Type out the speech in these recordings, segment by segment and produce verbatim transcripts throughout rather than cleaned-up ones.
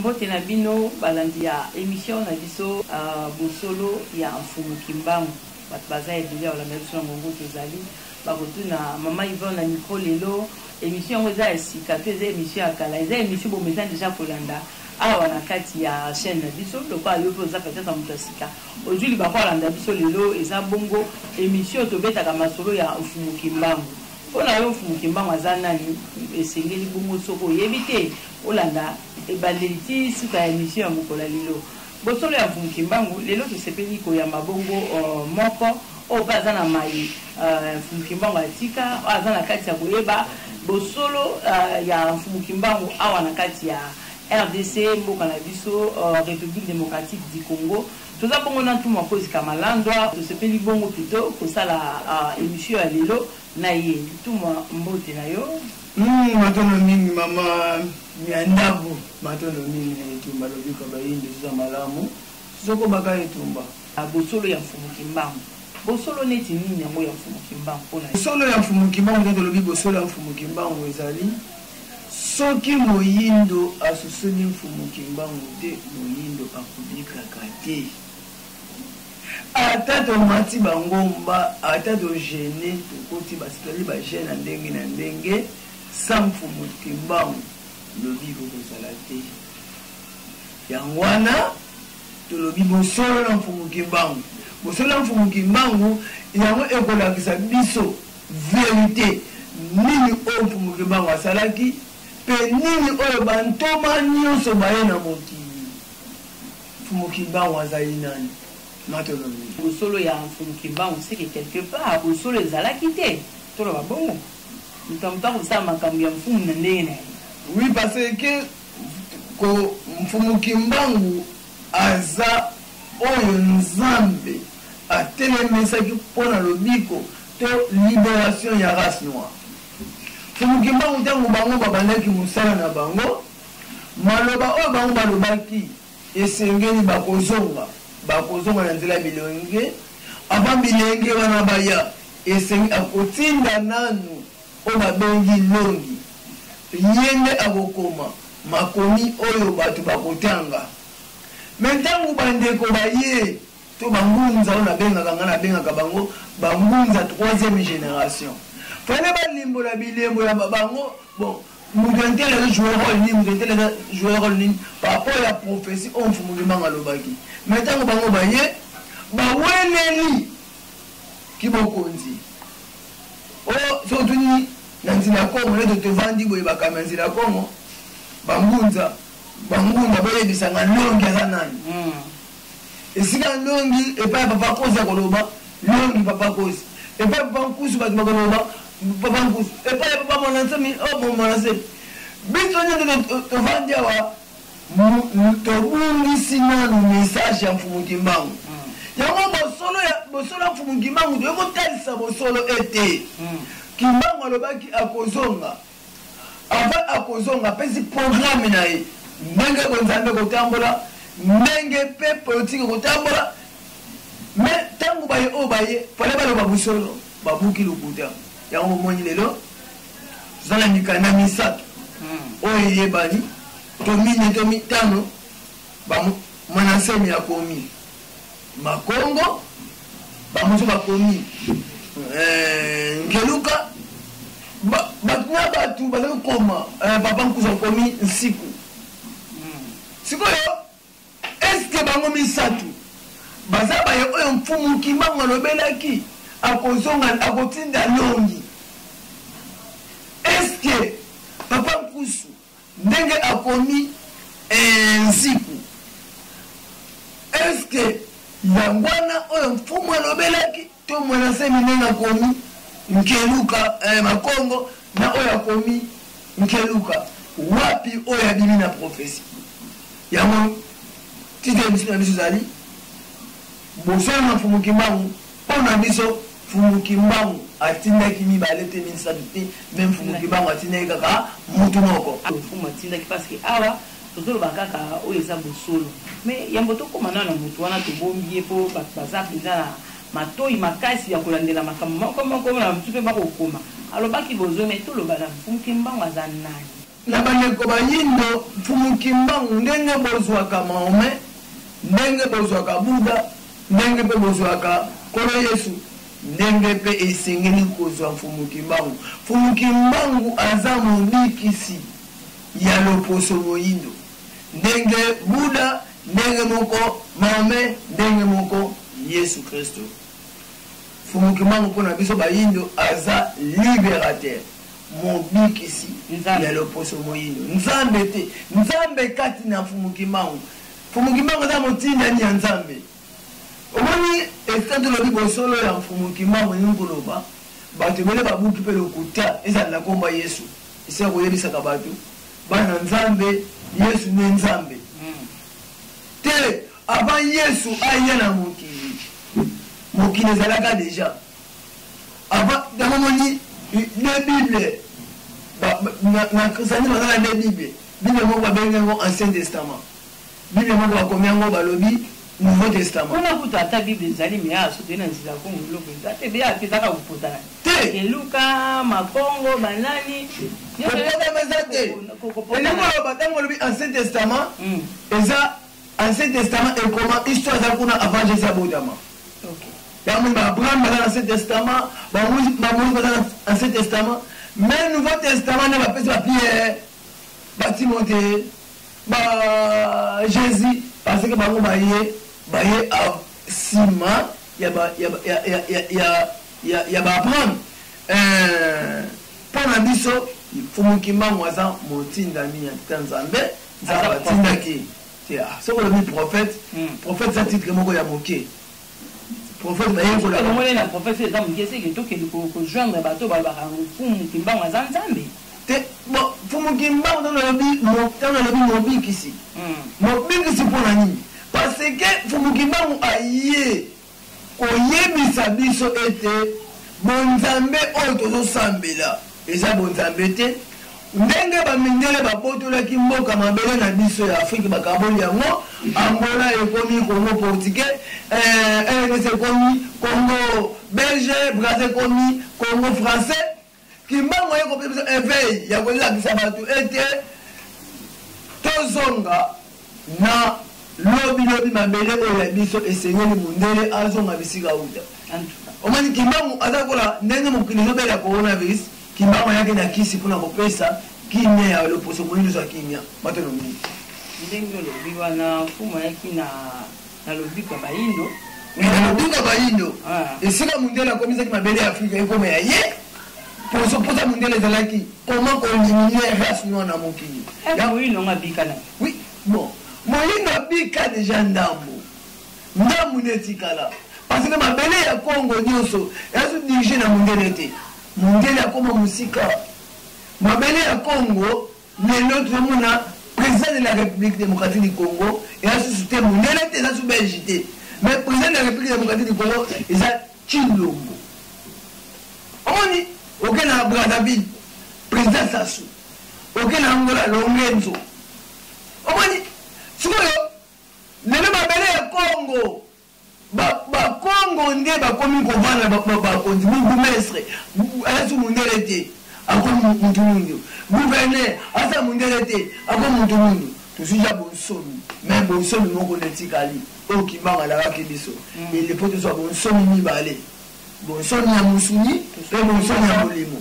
Mbote na bino balandi ya émission na biso bosolo ya mfumu kimbangu bat baza ebele wala meso ngongo tozali bakotuna mama Yvonne na micro lelo émission eza esika to eza émission ya kala eza émission bo meza déjà kolanda awa na kati ya chaîne na biso loko ayo po za peut-être mutasika aujourd'hui ba kolanda biso lelo eza bongo émission to betaka masolo ya mfumu kimbangu ona yo mfumu kimbangu azana ni esengeli bongo soko yebite olanda ebaliti suka ya émission ya mukola lilo bosolo ya mfumu kimbangu lelo kisepeli ko ya mabongo moko o baza na mai mfumu kimbangu atika azana kati ya koyeba bosolo ya mfumu kimbangu awa na kati ya R D C mboka na biso République démocratique du Congo toza bongo na tuma kozi kamalandwa tosepeli bongo plutôt kosala émission ya lelo na ye tuma mbote na yo Mm, matono mingi mama miandabu matono mingi na itumba lobika bayindi za malamu soko baka itumba bosolo ya mfumu kimbangu bosolo neti nini yango ya mfumu kimbangu pona bosolo ya mfumu kimbangu ndio lobi bosolo ya mfumu kimbangu ezali soki moyindo asusuni mfumu kimbangu te moyindo akubika kate ata tomati bangomba ata to gene tokoti basikali ba gene na ndenge na ndenge sans mfumu kimbangu lobi kozala te yango wana tolobi bosolo na mfumu kimbangu bosolo na mfumu kimbangu yango ekolakisa biso vérité nini oyo mfumu kimbangu asalaki pe nini oyo bantoma nyonso baye na mokili mfumu kimbangu azali nani matolobi bosolo ya mfumu kimbangu seke quelque part bosolo ezalaki te toloba bongo mutamta kusama makambo ya mfumu na ndenge na ye oui parce que ko mfumu kimbangu aza oyo nzambe atelemesaki mpona lobiko to libération ya race noire mfumu kimbangu ntango bango babandaki mosala na bango maloba oyo bango balobaki esengeli bakozonga bakozonga na nzela bilenge avant bilenge wana baya esengi akotinda nanu oyo babengi longi yende akokoma makomi oyo bato bakotanga me ntango bandeko baye to bangunza oyo nabengaka nga nabengaka bango bangunza troisième génération fale balimbola bilembo ya bango bon mutu entele eza jouer role nini mutu entele eza jouer role nini par rapport ya prophétie oyo mfumu kimbangu alobaki me ntango bango baye baweleli kibokonzi oyo sotuni na nzila kongo neto tovandi boye bakama nzila kongo bangunza bangunza boyebisanga longi aza nani esika longi epai ya papa kosi akoloba longi papa kosi epai ya papa nkusu bato bakoloba papa nkusu epai ya papa monasemi o monasemi biso nyonso tovandi awa tobungisi nanu message ya mfumu kimbangu yango bosolo ya mfumu kimbangu toyekotalisa bosolo ete kimbangu alobaki akozonga ava akozonga apesi programme na ye ndenge konzambe kotambola ndenge mpe politike kotambola me ntango baye oyo baye fale baloba bosolo babuki lokuta yango bomoni lelo toza na mikanda misato oyo eyebani tomine to mitano bamonasemi akomi makongo bamoso bakomi ngeluka bato na bato bazali koma papa nkuza komi nsiku sikoyo eske bango misato baza baye oyo mfumu kimbangu alobelaki akozonga akotinda longi eske papa nkusu ndenge akomi nsiku eske yango wana oyo mfumu alobelaki to mwanasemi ndenge akomi nkeluka makongo na oyo akomi nkeluka wapi oyo abimi na prophétie yango titre biso na biso ezali bosolo na mfumu kimbangu mpona biso mfumu kimbangu atindaki mibale te misato te me mfumu kimbangu atindaki kaka mutu moko mfumu atindaki parce que awa tozoloba kaka oyo eza bosolo me yambo tokóma na na mutu wana tobombi ye mpo bato baza mpenza na matoi makasi ya kolandela makambo moko moko na mutu mpe bakokoma alobaki bozwi me toloba na mfumu kimbangu aza nani na bandeko bayindo mfumu kimbangu ndenge bozwaka Mahomet ndenge bozwaka Buda ndenge mpe bozwaka Nkolo Yesu ndenge mpe esengeli kozwa mfumu kimbangu. Mfumu kimbangu aza mobikisi ya loposo moyindo ndenge Buda ndenge moko Mahomet ndenge moko Yesu Kristo. Mfumu kimbangu mpona biso bayindo aza libérateur mobikisi ya loposo moyindo. Nzambe te nzambe kati na mfumu kimbangu. Mfumu kimbangu aza motindani ya nzambe. Omoni estando lobi bosolo ya mfumu kimbangu nyungoloba bato bele babuki pe lokuta eza na komba Yesu isa koyebisaka bato bana nzambe Yesu ne nzambe te avant Yesu aya na mokili mokili ezalaka déjà avant damomoni le Bible na christianisme bazala nde Bible Bible moko babengi yango Ancien Testament Bible moko bakomi yango balobi Nouveau Testament. On a vu ta Bible zali mais a soutenir nzila ko ngulo ko te be a kitaka kupotana. Te Luka Makongo banani. Yo te mezate. Et nous batango lobi Ancien Testament. Eza Ancien Testament et comment histoire za kuna avant Jésus abodama. OK. Ya mun ba Abraham dans l'Ancien Testament, ba Moïse ba Moïse dans l'Ancien Testament, mais Nouveau Testament ne va pas se Pierre, ba Timothée, ba Jésus parce que ba baye baye a sima ya ba ya ya ya ya ya ya ba Abraham euh pana biso fumu kimbangu aza motinda mi ya Tanzambe za batinda ki tia so le prophète prophète ça titre moko ya moké prophète baye ko la mo le prophète za moké c'est que to ke ko ko joindre bato ba ba fumu kimbangu aza nzambe te bon fumu kimbangu dans le bi mo dans le bi mo bi kisi mo bi kisi pona nini parce que fumu kimbangu aye koyebisa biso ete bonzambe oyo tozosambela eza bonzambe te ndenge bamindele babotolaki mboka mabele na biso ya Afrique bakaboli yango Angola ekomi Congo portugais R D C ekomi Congo belge Brazil ekomi Congo français kimbangu ye kopesa biso éveil ya kolakisa bato ete tozonga na lobi lobi mabele oyo ya biso esengeli mundele azonga bisika uta omani kimbangu aza kola ndenge mokili ezobela coronavirus kimbangu ayaki na kisi mpona kopesa kimia ya loposo moyindo zwa kimia bato nomini ndenge olobi wana fumu ayaki na na lobiko bayindo na lobiko bayindo esika mundele akomisaki mabele ya Afrika ekoma ya ye poso posa mundele ezalaki comment koeliminer race noire na mokili moyindo nga bika na oui bon moyindo abika deja ndambo ndambo netikala parce que mabele ya Congo nyonso ezo dirige na mundele te mundele akoma musika mabele ya Congo lelo tomona président de la République démocratique du Congo ezo soute mundele te ezo belgité mais président de la République démocratique du Congo eza Tshilombo omoni oke na Brazzaville président Sassou oke na Angola Longenzo omoni sikoyo lelo mabele ya Congo ba ba Congo nde bakomi kovana bakonzi bourgmestre aza mundele te akomi mutu mundu gouverneur aza mundele te akomi mutu mundu tosuja bonsomi mais bonsomi moko netikali oyo kimbangu alakaki biso ele po tozwa bonsomi mibale bonsomi ya musuni pe bonsomi ya molimo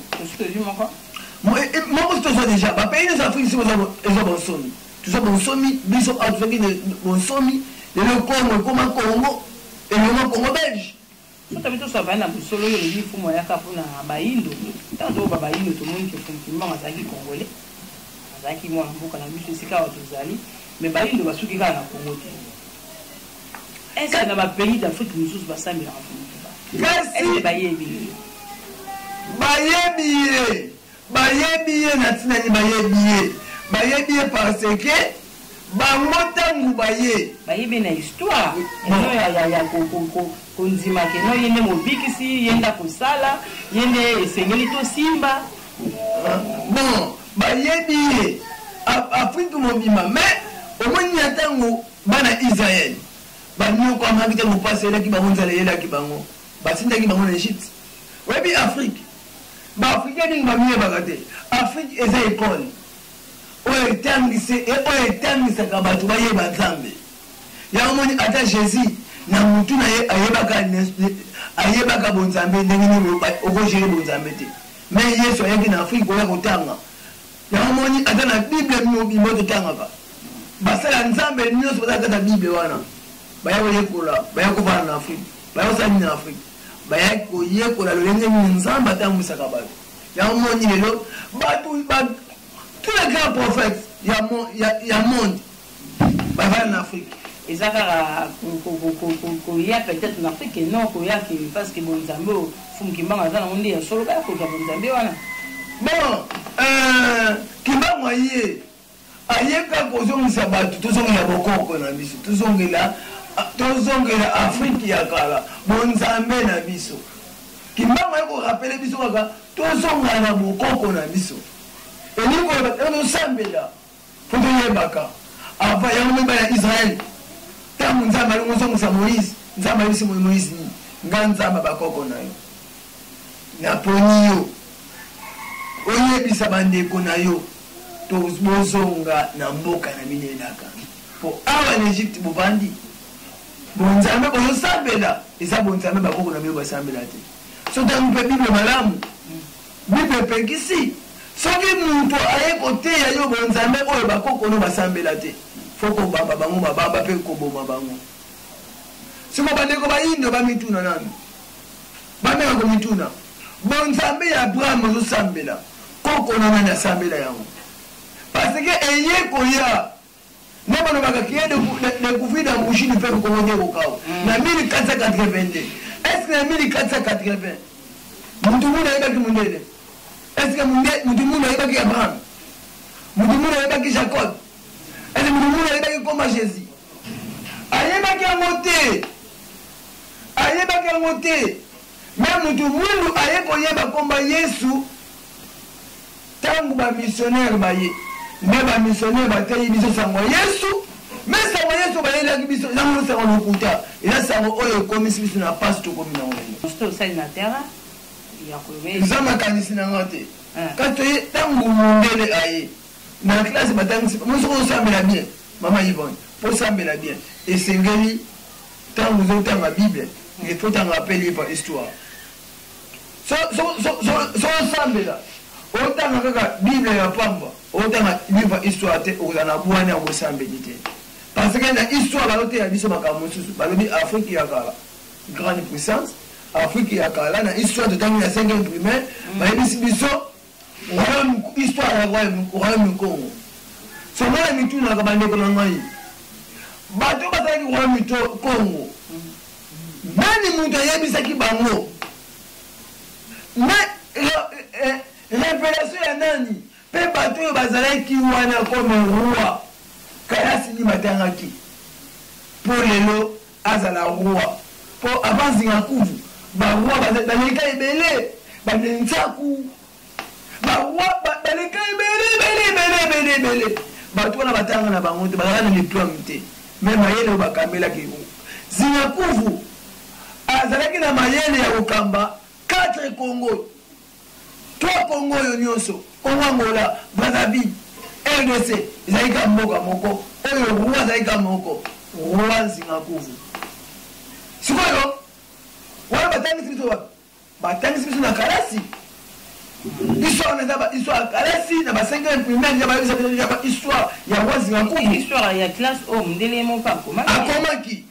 moko tozwa deja bapays nyonso afrique si ezwa bonsomi tozwa bonsomi biso atozwaki bonsomi lelo Congo ekoma Congo elongo Congo belge sotabi tosava na bosolo oyo elobi fumu ayaka mpona bayindo ntango toyoba bayindo tomoni ke fumu kimbangu azalaki congolais azalaki mwana mboka na biso esika awa tozali mais bayindo basuki kaka na Congo te ese na bapays d'Afrique mosusu basambelaka fumu kimbangu bayebi bayebi ye bayebi ye na ntina ni bayebi ye bayebi ye parce que bango ntango baye bayebi na histoire eno ya konzima keno ye nde mobikisi ye nde akosala ye nde esengeli tosimba bon bayebi ye afrique mobima mais omoni ya ntango bana Israel banyoko amaki te mopasi elaki bango nzala eyelaki bango batindaki bango na Egypte oyebi Afrique baafrikain ndenge bamiyebaka te Afrique eza ekole oyo etangise oyo etangisaka bato bayeba nzambe yango moni ata jésus na mutu na ye ayebaka ayebaka bonzambe ndenge nini okogere bonzambe te mais yesu ayaki na afrique koya kotanga yango moni ata na bible mimo totangaka basala nzambe nyonso bazalaka na bible wana baya koyekola baya kovanda na afrique baya kosala na afrique baya koyekola lolenge nini nzambe atambwisaka bato yango moni lelo bato tous les grands prophètes il y a monde bavanda na afrique ezaka koya peut-être en Afrique non koya parce que bonzambe fumu kimbanga za na monde ya solo ba ko bonzambe wana bon euh kimbanga ye ayeka kozongisa bato tozongela bokoko na biso tozongela tozongela Afrique ya kala bonzambe na biso kimbanga yako rappeler biso kaka tozongala na bokoko na biso elingo ba sambela foto yebaka ava yango mba ya Israël tangu nzamba alingozongisa Moïse nzamba yisi Moïse ni nga nzamba bakoko na yo naponi yo oyebisa bandeko na yo tozonga na mboka na bino elaka po awa na Egypte bobandi bonzambe bozosambela eza bonzambe bakoko na bino basambela te so tangu mpe bible malamu bible epekisi soki muntu aye koteya yo bonzambe oyo bakoko no basambela te foko baba bango bababa pe koboma bango sima bandeko bayindo bamituna nani bameka komituna bonzambe ya Abraham ozosambela koko na nani asambela yango parce que eye koya neba no bakakiye de kufida mbushini pe kokonye kokao na mille quatre cent quatre-vingt-deux est-ce que na mille quatre cent quatre-vingts muntu muna yebaki mundele est-ce que muntu muna yebaki Abraham muntu muna yebaki Jacob est-ce que muntu muna yebaki koma Jésus ayebaki yango te ayebaki yango te mais muntu mundu aye koyeba komba Yesu tangu ba missionnaire baye mais ba missionnaire batayi biso sango Yesu mais sango Yesu bayelaki biso sango sango lokuta ila sango oyo komisi biso na passe to komina ngo sto sali na terra ya kowe nzama kanisi na ngote kato ye tangu mundele aye na classe batangisi moso ko sambela bien mama Yvonne pour sambela bien et sengeli tangu zo tanga Bible il faut en rappeler par histoire so so so so sambela otanga kaka Bible ya pamba otanga livre histoire te okuzana bwana ngo sambeli te parce que na histoire ba lote ya biso makambo susu balobi Afrique ya kala grande puissance Afrique ya kala na histoire de tangi na cinquième primaire ba yebisi biso royaume histoire ya royaume royaume Congo so mala mituna ka bande ko ngai bato bataki royaume Congo nani muntu ayebisaki bango mais révélation ya nani pe bato oyo bazalaki wana comme roi kayasi ni matangaki po lelo azala roi po avant zinga kuvu baroi baleka ebele banenzaku baroi baleka ebele ebele ebele ebele ebele bato wana batanga na bango te bazala na diplôme te mais mayele oyo bakambelaki zinga kuvu azalaki na mayele ya kokamba quatre Congo trois Congo oyo nyonso Congo Angola Brazzaville R D C ezalaki ka mboka moko oyo roi azalaki ka moko roi Zinga Kuvu sikoyo wana batangisi biso wapi batangisi biso na kalasi histoire na zaba histoire ya kalasi na ba cinquième primaire ya ba histoire ya roi Zinga Kuvu histoire ya classe homme ndele mo pa koma akomaki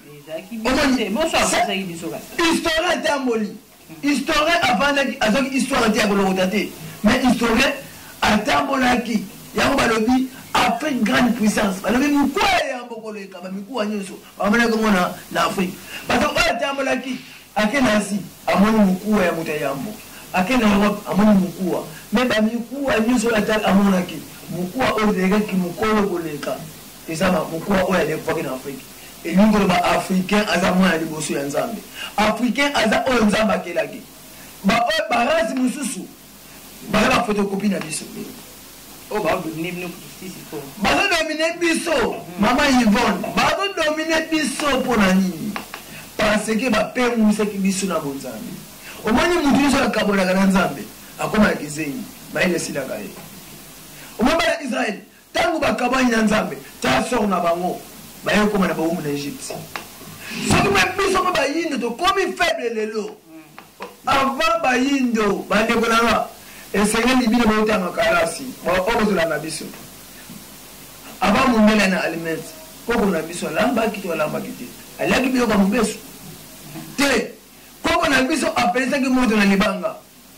historien atamboli historien avandaki azoki histoire te ya kolokota te mais historien atambolaki yango balobi Afrique grande puissance balobi mikuwa ya mbokolo ekaba mikuwa nyonso bamonaki ngo na Afrique bato oyo atambolaki ake na Asie amoni mikuwa ya moto ya yambo ake na Europe amoni mikuwa mais bamikuwa nyonso oyo ata amonaki mikuwa oyo ezalaki mokolo koleka eza mikuwa oyo alekaki na Afrique et nous sommes africains aza mwana liboso ya nzambe africain aza oyo nzambe akelaki ba oyo barasi mususu baza ba photocopie na biso o ba dominer bino sisi ko baza dominer biso mama Yvonne baza dominer biso pona nini parce que ba pemusaki biso na bonzambe omoni mutu nyonso akabolaka na nzambe akoma kizengi baile silaka ye omoni bana Israël tango bakabani na nzambe ta sort na bango baye koma na baumu na Egypte soki biso mpe bayindo tokomi faible lelo avant bayindo bandeko nanga esengeli bino baotanga kalasi okozala na biso avant mondele na aliment koko na biso alambaki to alambaki te aliaki biloko ya mobesu te koko na biso apelesaki moto na libanga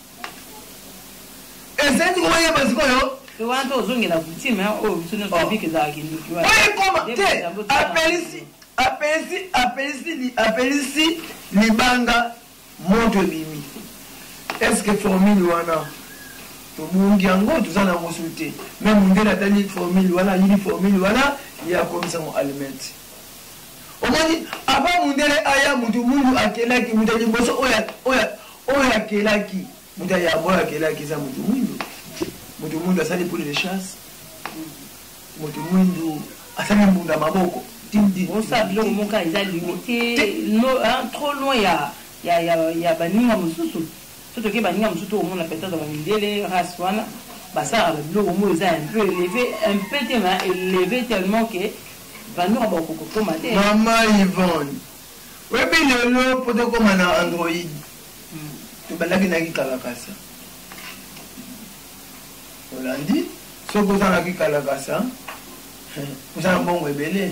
esenzi komayeba sikoyo wana to ozongela coutume oyo biso nyonso tobiki ezalaki ndoki oyekoma te apelisi apelisi apelisi apelisi libanga moto ebimi eske formule wana tobungi yango toza na mosu te me mondele atali formule wana yili formule wana yakomisango aliment omoni ava mondele aya mutu mundu akelaki mutu liboso oyo akelaki mutu ayambo oyo akelaki eza mutu mwindu mutu mwindu asali poule de chasse mutu mwindu asali mbunda maboko osa biloko moko eza limité trop loin ya baninga mosusu so toke baninga mosusu omona peut-être bamindele race wana basalaka biloko moko eza un peu élevé un peu te ma élevé tellement que bandoka bakokokoma te mama Yvonne webi lelo po tokoma na android tobandaki naki kalakasa olandi soki ozalaki kalakasa oza na mbongo ebele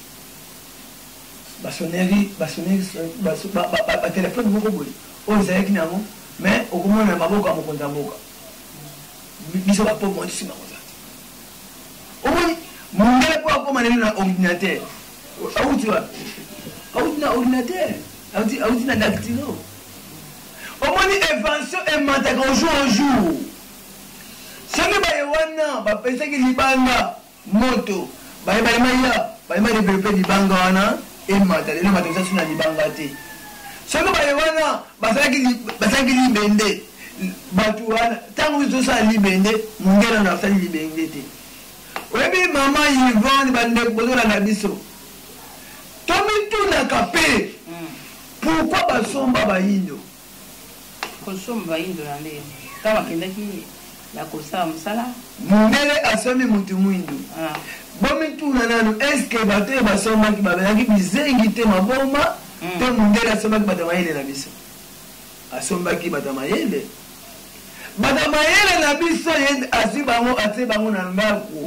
basoneri basoneri batelefone moko boye oyo ezalaki nango mais okomona maboko ya mokonzi ya mboka biso bapauvre motisima koza omoni mondele mpo akoma lelo na ordinateur auti wapi auti na ordinateur auti na dactylo omoni invention emataka au jour au jour soki baye wana bapesaki libanga moto baye balemaya bayema develope libanga wana emata lelo bato osasu na libanga te soki baye wana basalaki libende bato wana ntango tosala libende mondele wana basali libende te oyebi mama Yvonne bandeko bozolanda biso tomitunaka mpe pourkui basomba bayindo kosomba bayindo na ndenge kaka bakendaki ya kosala mosala mondele asombi mutu mwindu bomituna nanu eske bato oyo basombaki babelaki bizengi te maboma te mondele asombaki bato mayele na biso asombaki bato mayele bato mayele na biso asi bango atie bango na ndako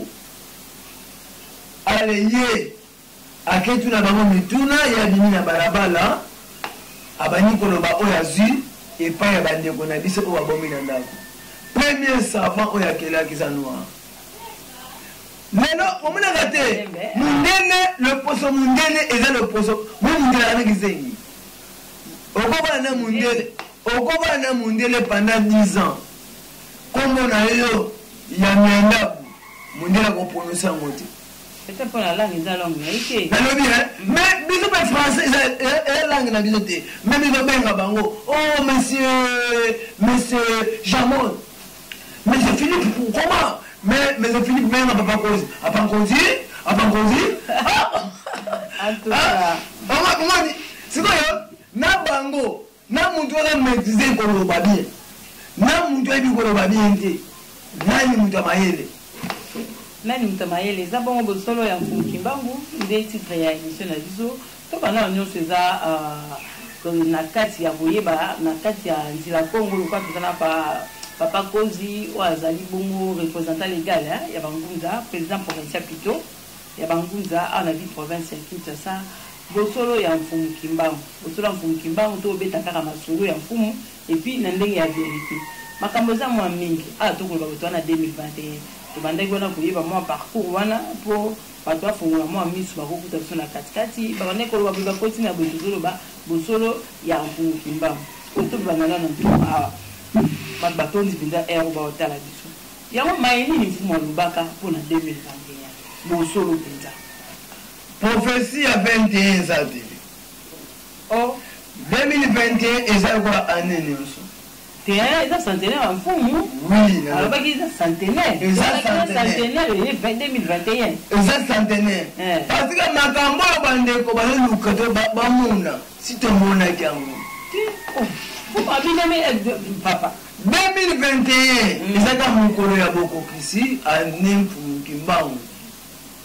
ale ye aketuna bango mituna ye abimi na balabala abandi koloba oyo azwi epai ya bandeko na biso oyo babomi na ndako premier savant oyo akelaki eza noir lelo omonaka te mundele loposo mundele eza loposo mo mundele anaki zengi okobana na mundele okobana na mundele pendant dix ans kombo na yo ya miandabu mundele akoprononce yango te peut-être pour la langue eza langue na ike nalobi mais biso mpe français eza langue na biso te me biso benga bango oh monsieur monsieur Jamon monsieur Philippe comment mais monsieur Philippe benga papa kozi apankozi apankozi omoni sikoyo na bango na mutu oza maîtrise koloba bien na mutu ayebi koloba bien te nani mutu amayele nani mutu mayele eza bongo bosolo ya mfumuki mbangu nde titre ya émission na biso tokana nyonso eza na kati ya koyeba na kati ya nzela kongo lokwa tozana pa papa kozi oyo azali bongo représentant légal ya bangunza président provincial plutôt ya bangunza awa na ville province ya Kinshasa bosolo ya mfumuki mbangu bosolo ya mfumuki mbangu tobeta kaka masolo ya mfumu epuis na ndenge ya vérité makambo eza mwa mingi awa tokoloba bato wana deux mille vingt et un tobandaki wana koyeba mwa parcours wana mpo bato bafungola mwa misu bakokuta biso na katikati babandaki koloba boye bakoti na boye tozoloba bosolo ya mfumuki mbangu oyo tobandana na ntoma awa bato batondi mpenza ero baotala biso yango maye nini mfumu alobaka mpona deux mille vingt et un bosolo mpenza prophétie ya vingt et un eza te o deux mille vingt et un eza kwa année nyonso te eza centenaire ya mfumu oui alobaki eza centenaire eza centenaire deux mille vingt et un eza centenaire parce que makambo oyo bandeko bazoluka to bamona si tomonaki yango papa deux mille vingt et un ezaka mokolo ya bokokisi ane mfumuki mbangu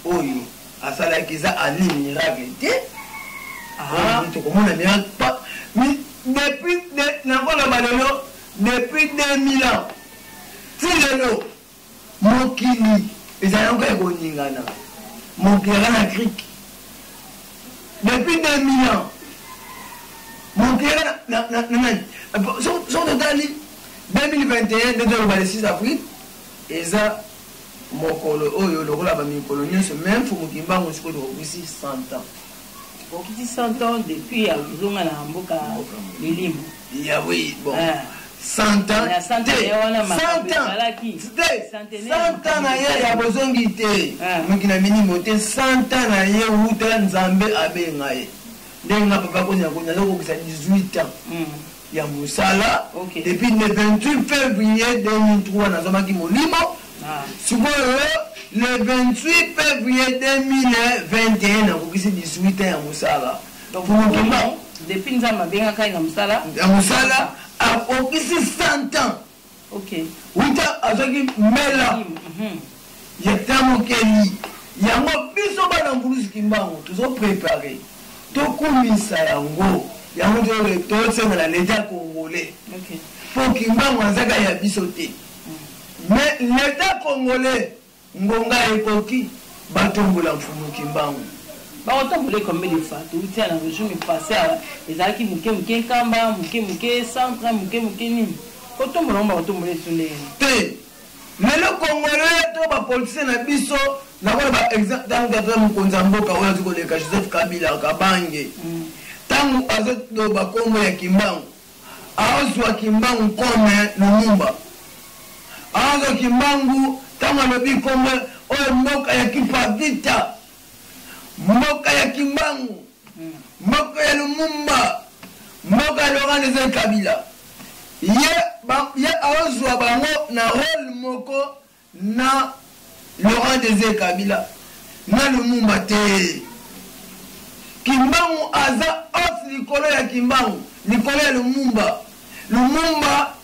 oyo asalaki eza ani miracle te tokomona miracle pas depuis nakoloba lelo depuis deux mille ans ti lelo mokili ezali yango ekoningana mokili aka na krike depuis deux mille ans mokili aka na nani so totali deux mille vingt et un nde toloba le six avril eza mokolo oyo lokola bamikolo nyonso même fo mokimbango sikoyo tokokisi cent ans okiti cent ans depuis azonga na mboka lilimo ya oui bon cent ans cent ans na ye ya bozongi te moki na minimo te cent ans na ye wuta nzambe abenga ye ndenge nga papa konya konya lokokisa dix-huit ans ya mosala depuis le vingt-huit février deux mille trois nazomaki molimo sikoyo le vingt-huit février deux mille vingt et un nakokisi dix-huit ans ya mosala depuis nzambe abengaka ye na mosala ya mosala akokisi cent ans wuta azwaki mela ya tamokeli yango biso bana mbulusi kimbango tozoprépare tokumisa yango yango tosengela l'état congolais mpo kimbango azaka ya biso te mais l'état congolais ngonga ekoki batombola mfumu kimbango bakotambola combien de fois toutia na régime passé ezalaki moke moke nkamba moke moke centre moke moke nini kotombola ngo bakotombola esu ndenge te lelo congolais to bapoliticien na biso nakona baexemple ntango tata mokonzi ya mboka oyo azi koleka joseph kabila kabange ntango azoloba kombo ya kimbangu aozwa kimbangu kome lumumba aozwa kimbangu ntango alobi kombo oyo mboka ya kipavita mboka ya kimbangu mboka ya lumumba mboka ya laurent desire kabila ye aozwa bango na role moko na laurent desire kabila na lumumba te kimbangu aza os likolo ya kimbangu likolo ya lumumba lumumba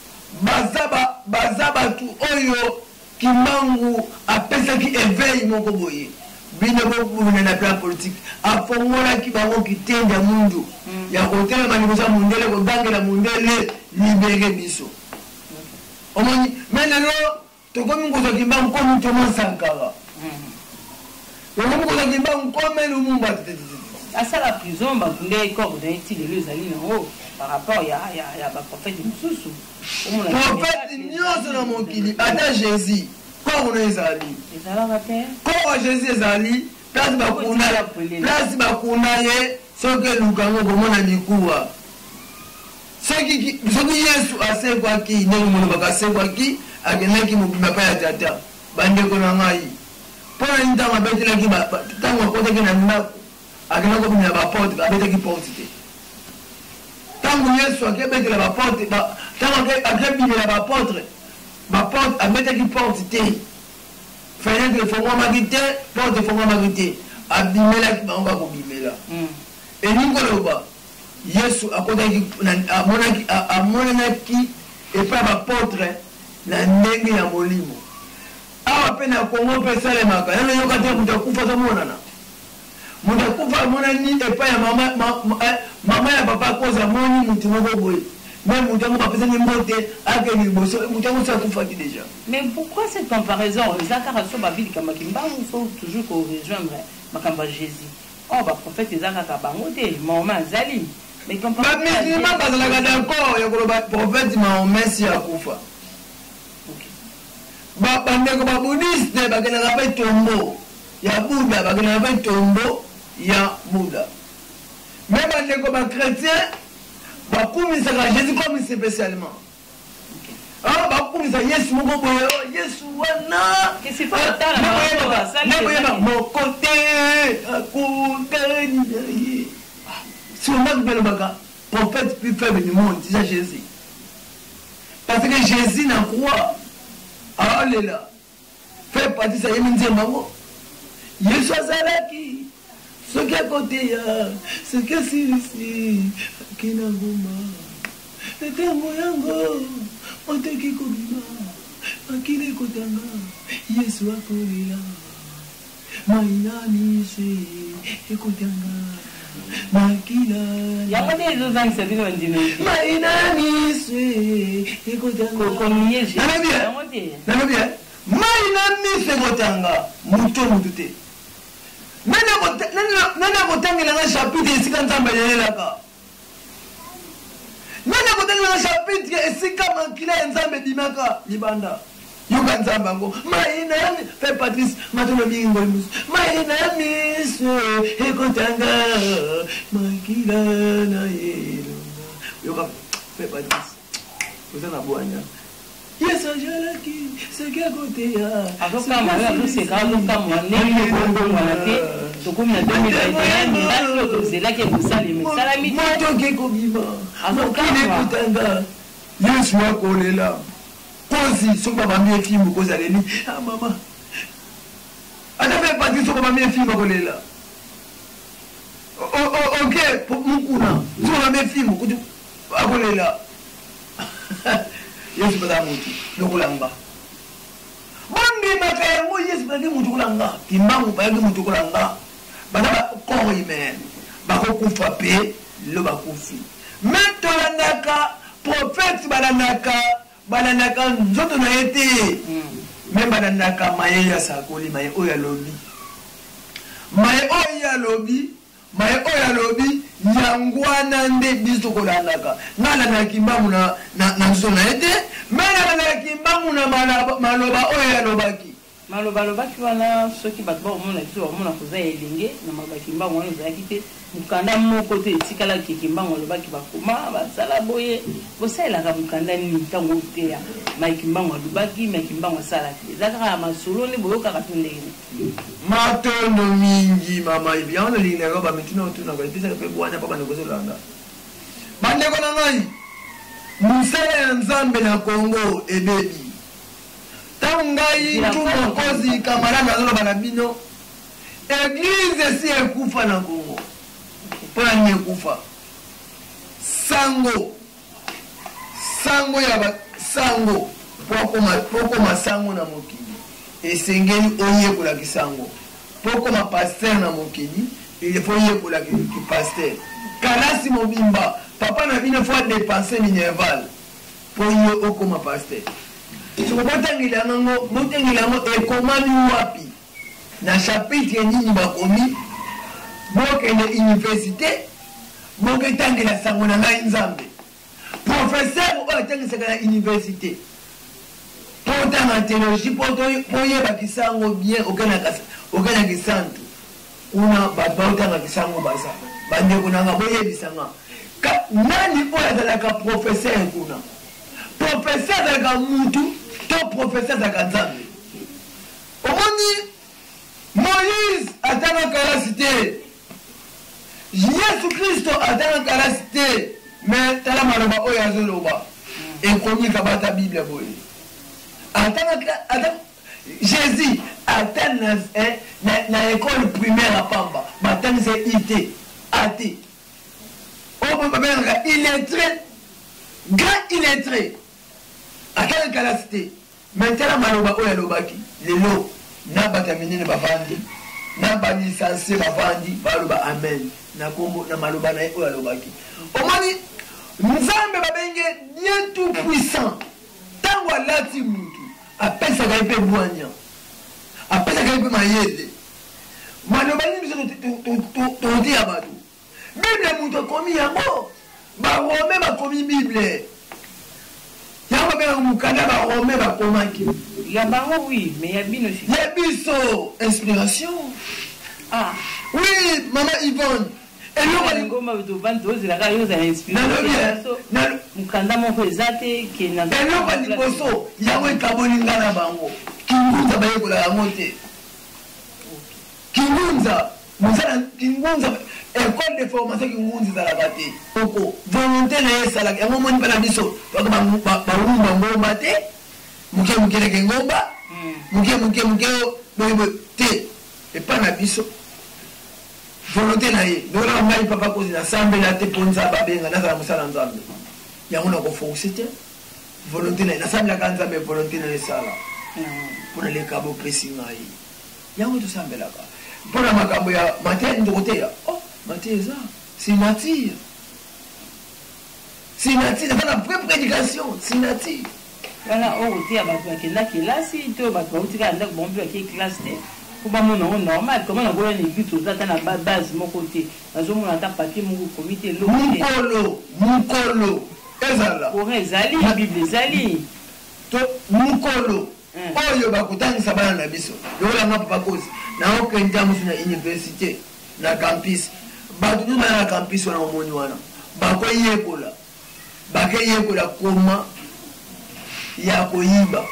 baza batu oyo kimbangu apesaki éveil moko boye bino bokubina na plan politique afongolaki bango kitenda mundu ya kotelema liboso ya mundele kogangela mundele libere biso omoni me lelo tokomi kozwa kimbangu komi tomo sankara tokomi kozwa kimbangu kome lumumba asala prison bakunde corps na eti lelo ezali nango par rapport ya baprofete mosusu profete nyonso na mokili ata jésus corps na ezali corps ya jésus ezali place bakunda ye soki elukango komona mikuwa soki yesu asekwaki ndenge molobaka asekwaki akendaki mobimba pa ya tata bandeko na ngai mpona nini ntango abetelaki ntango akotaki na ndako akendaki kobimela baporte abetaki porte te ntango yesu akebetela baporte ntango akebimela baporte baporte abetaki porte te fenêtre efongwamaki te porte efongwamaki te abimelaki bango bakobimela elingi koloba yesu akotaki amonanaki epai ya baportre na ndenge ya molimo awa mpe na kongo mpe esalemaka yana yoka te moto akufa azomonana moto akufa amonani epai ya mama ya papa akoza amoni motu moko boye mais moto yango bapesani mbote akeli liboso moto yango so akufaki déjà. Mais pourquoi cette comparaison ezakaka so babilikamba kimbangu faut toujours korejoindre makambo ya jésus oyo baprofete ezakaka bango te mahome azali bamisilima bazalaka d'accord ya koloba prophète mahome si akufa bandeko babudiste bakendaka mpe tombo ya buda bakendaka mpe tombo ya buda mais bandeko bachrétien bakumisaka jésus comme spécialement bakumisa yesu moko boye yesu wana moko te akutani na ye si omaki belobaka prophète plus faible du monde déjà jésus parce que jésus na croix aolela fait partie sa yemi nzemba ngo yesu azalaki soki akoteya soki asilisi akina nguma etango yango oteki kobima akili ekotanga yesu akolela mainami se ekotanga makila yango nde ezozangisa bino bandino mainami se ekotanga kokomieje nalobi yango te nalobi mainami se ekotanga mutu mutu te nani akotangelanga chapitre esika nzambe elelaka nani akotangelanga chapitre esika makila ya nzambe ebimaka libanda yoka nzambe yango maina ya fe patrice matono mingi ngoli musu maina ya miso ekotanga makila na yelonga yoka fe patrice oza na bwanya yesu ajalaki seki akoteya azokama oyo azoseka azokamwa ndenge kobongwana te tokomi na deux mille vingt et un miraki oyo tozelaki ekosalema esalami te motoki ekobima mokili ekotanga yesu akolela kozi soki babambi efimbu kozaleli ah mama ata mpe pati soki babambi efimbu akolela ok mokuna soki babambi efimbu kuti akolela yesu mpeza mutu lokolanga bondimaka yango yesu bayaki mutu kolanga kimbangu bayaki mutu kolanga bana bakoro humaine bakokufa mpe lo bakufi me tolandaka prophète balandaka balandaka nzoto na ye te me balandaka maye ya sakoli maye oyo alobi maye oyo alobi maye oyo alobi yango wana nde biso tokolandaka nga alandaka mbangu na nzoto na ye te me nalandaka mbangu na maloba oyo alobaki maloba alobaki wana soki bato bakomona biso bakomona koza elenge na maloba kimbangu wana ezalaki te mokanda moko te etikalaki kimbangu alobaki bakoma basala boye bosalelaka mokanda nini ntango oteya makimbangu alobaki makimbangu asalaki te eza kaka ya masolo nde boyokaka to ndenge matondo mingi mama ibi yango nalingaka bamituna otunaka epesaka mpe bwanya mpo bandeko ozolanda bandeko na ngai mosala ya nzambe na kongo ebebi ntango ngai tu mokozi kamarade azoloba na bino eglize esi ekufa na kongo mpona nini ekufa sango sango ya basango po okoma sango na mokili esengeli oyekolaki sango po okoma paster na mokili ilefo oyekolaki paster kalasi mobimba papa na bino fo adepense minerval po ye okoma paster soko botangeli yango botangeli yango ekomami wapi na chapitre nini bakomi bokende université boketangela sango na ngai nzambe professeur oyo atangisaka na université po otanga théologie po oyebaki sango bien okanaki santu kuna bato baotangaki sango baza bandeko nanga boyebisanga nani oyo azalaka professeur kuna professeur azalaka mutu to professeur azalaka nzambe omoni moïse atanga kalasi te yesu kristo atanga kalasi te me tala maloba oyo azoloba ekomi kabata bible boye atanga jésus ata na école primaire à pamba batangisa ite ate oyo babengaka illettré grand illettré atanga kalasi te me tala maloba oyo alobaki lelo na bato ya minene bavandi na balisansie bavandi baloba amen na kombo na maloba na ye oyo alobaki omoni nzambe babenge bien tout puissant ntango alati mutu apesaka ye mpe bwanya apesaka ye mpe mayele maloba nini biso totia bato bible mutu akomi yango barome bakomi bible yango benga mokanda barome bakomaki ya bango oui mais ya bino ya biso inspiration ah oui mama Yvonne eloko tovandi tozelaka yo ozala inspiration mokanda moko eza te eloko liboso yango ekaboli nga na bango kingunza bayekola yango te kingunza mosala kingunza école de formation kingunza ezalaka te oko volonté na ye esalaka yango moni mpe na biso bawumba ngomba te moke mokeleke ngomba moke moke moke boyeboye te epa na biso volonté na ye ndolaka ngai papa kozi nasambela te mpo nzambe abenga nazala mosala nzambe yango nakofonse te volonté na ye nasambelaka nzambe volonté na ye esala mpo naleka bopesi ngai yango tosambelaka mpona makambo ya matière ndokoteya oh matière eza c'est nature c'est nature eza na vraie prédication c'est nature wana oyo koteya bato bakenda kelasi to bato bautika ndako bango mpe bakie classe te po bamona yango normal comment nakoya na église toza ata na base moko te nazomona ata papier moko komi te mokolo mokolo ezala kora ezali bible ezali to mokolo oyo bakotangisa bana na biso lokolanga papa kosi naokenda mosu na université na campus bato tu bana na campus wana omoni wana bakoyekola bakeyekola koma ya koyiba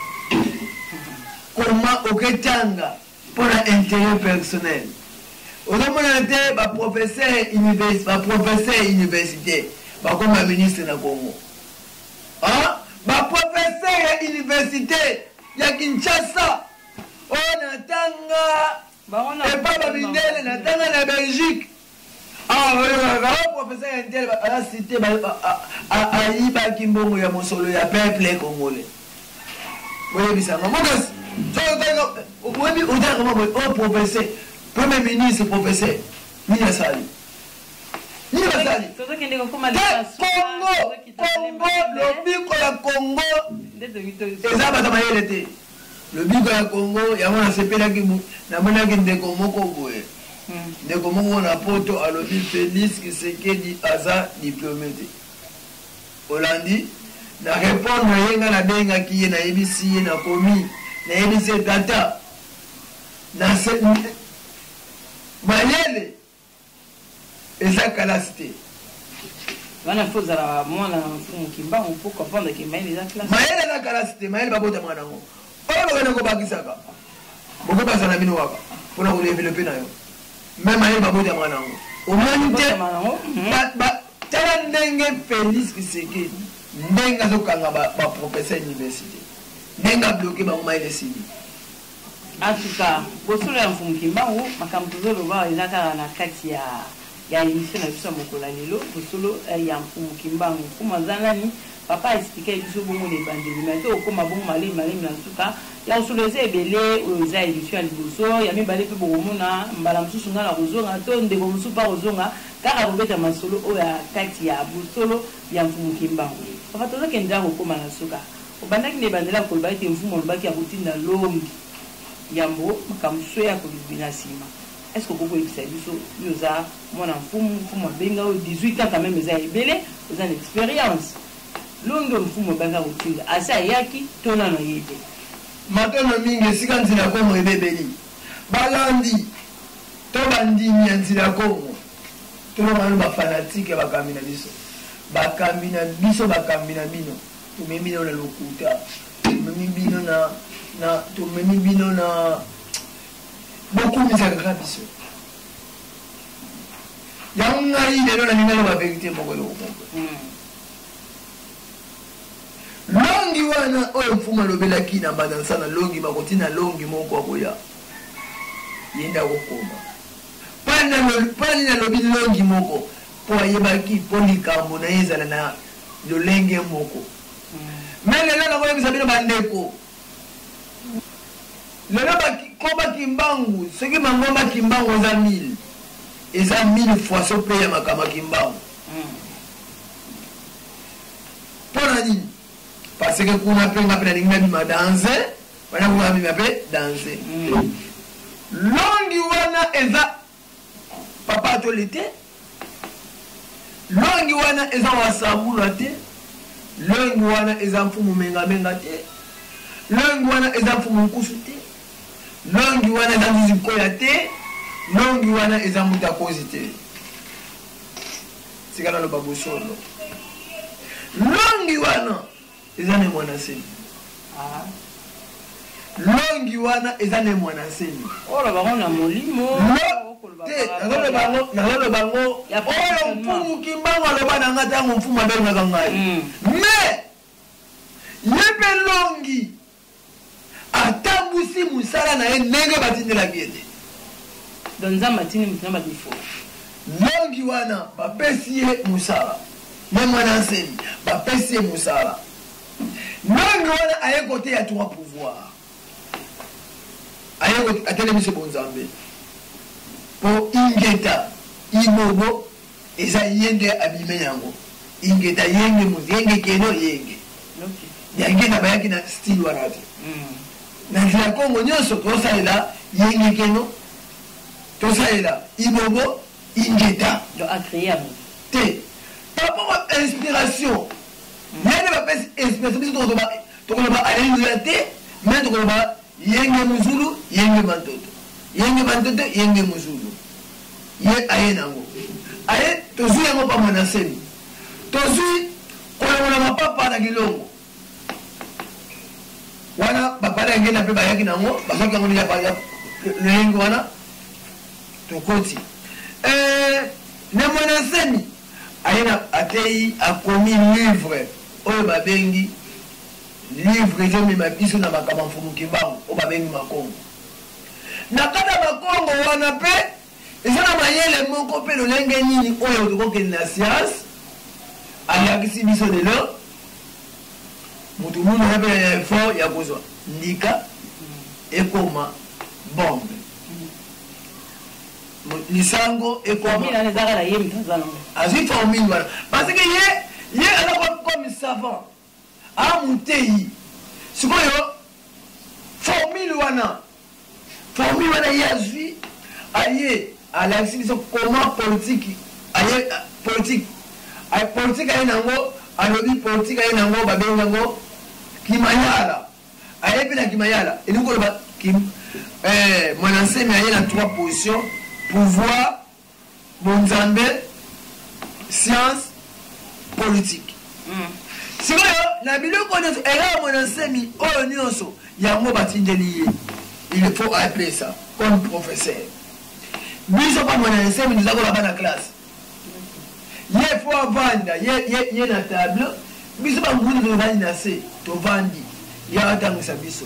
koma oketanga mpona intérêt personnel ozomona te baprofesseur université bakoma ministre na Congo baprofesseur ya université ya Kinshasa oyo natanga epa babindele natanga na Belgique professeur ya ndele alasite ayibaki mbongo ya mosolo ya peuple congolais boyebisanga mokasi oyebi otanga mabo o professeur premier ministre professeur nini asali nini basali Congo Congo lobiko ya Congo eza bato mayele te lobiko ya Congo yango nasepelaki namonaki ndeko moko boye ndeko moko na poto alobi Félix Tshisekedi aza diplômé te olandi na répondre ye nga nabengaki ye nayebisi ye nakomi nayebisi ye tata mayele eza kalasi te wana fo zala mwana mfumu kimbangu po comprendre que mayele eza classe mayele eza kalasi te mayele babota mwana ngo oyo bakende kobakisaka bokobasa na bino waka mpona kodevelope na yo me mayele babota mwana ngo omoni te tala ndenge Félix Tshisekedi ndenge azokanga baprofesseur université ndenge abloke bango mayele sili en tout cas bosolo ya mfumu kimbangu makambo tozoloba eza kaka na kati ya ya émission na biso ya mokolo ya lelo bosolo ya mfumu kimbangu mfumu aza nani papa explike biso bongo na ebandeli me te okóma bongo malemi malemi na nsuka ya kosolo eza ebele oyo eza édition ya liboso ya mibale mpe bokomona mbala mosusu nga na kozonga to ndeko mosusu mpa kozonga kaka kobeta masolo oyo ya kati ya bosolo ya mfumu kimbangu papa tozokendela kokóma na nsuka obandaki na ebandeli ya koloba ete mfumu olobaki ya kotinda longi yambo makambo so ya kolobi na nsima est-ce que koko yebisa biso yo oza mwana mfumu mfumu abenga oyo dix-huit ans quand même eza ebele oza na expérience longi oyo mfumu abanga kotinda asi ayaki to nano yebe matono mingi esika nzela kongo ebebeli balandi to bandimi ya nzela kongo to bamano bafanatike bakambi na biso bakambi na biso bakambi na bino tumemi bino na lokuta tumemi bino na na tumemi bino na bokumisaka kaka biso yango ngai lelo nalinga loba verité moko yokokombe longi wana oyo mfumu alobelaki na badansa na longi bakotina longi moko akoya yenda kokoma pani nalobi longi moko mpo ayebaki mpo likambo na ye ezala na lolenge moko me lelo nakoyebisa bino bandeko lelo bakoma kimbangu soki mangomba kimbangu eza mille eza mille fois so mpe ya makama kimbangu mpona nini parce que kuna mpe nga mpe nalingi nabima danse wana kuna bima mpe danse longi wana eza papa atoli te longi wana eza wasambula te longi wana eza mfumu mengamenga te longi wana eza mfumu nkusu te longi wana eza nzizi koya te longi wana eza mutu akozi te sika naloba bosolo longi wana eza ne mwana seni longi wana eza ne mwana seni oloba na molimo nazoloba bango oyo mfumu kimbangu aloba na nga ntango mfumu abengaka ngai me ye mpe longi atambusi mosala na ye ndenge batindelaki ye te don nzambe atindi motu na badefo longi wana bapesi ye mosala ye mwana nseni bapesi ye mosala longi wana aye kote ya trois pouvoir aye ayeko atelemisi bonzambe po ingeta ibobo eza yende abime yango ingeta yenge mu yenge keno yenge yange na bayaki na style wana te na nzela Kongo nyonso tosalela yenge keno tosalela ibobo ingeta te par inspiration yende bapesi inspiration biso tokoloba tokoloba alengoya te mais tokoloba yenge muzulu yenge mantoto yenge mantoto yenge muzulu ye aye nango aye tozwi yango pa mwana semi tozwi kolongola mapapa na kilongo wana bapala yange na mpe bayaki nango bazwaki yango ya lolenge wana tokoti na mwana semi aye na atei akomi livre oyo babengi livre ezomema biso na makambo mfumuki mbangu oyo babengi makongo na kati ya makongo wana mpe eza na mayele moko mpe lolenge nini oyo tokokende na science alakisi biso lelo mutu mundu aza mpe na effort ya kozwa ndika ekoma bombe lisango ekoma azwi formule wana parce que ye ye aza comme savant amutei sikoyo formule wana formule wana ye azwi aye alakisi biso comment politique aye politique aye politique aye nango alobi politique aye nango babengi yango kimayala aye mpe na kimayala elingi koloba mwanasemi aye na trois positions pouvoir bonzambe science politique sikoyo na biloko nyonso ela mwanasemi oyo nyonso yango batindeli ye il faut appeler ça comme professeur biso pa mwanasemi tozakola bana classe ye fo avanda ye na table biso banguni tovandi na se tovandi ye atangisa biso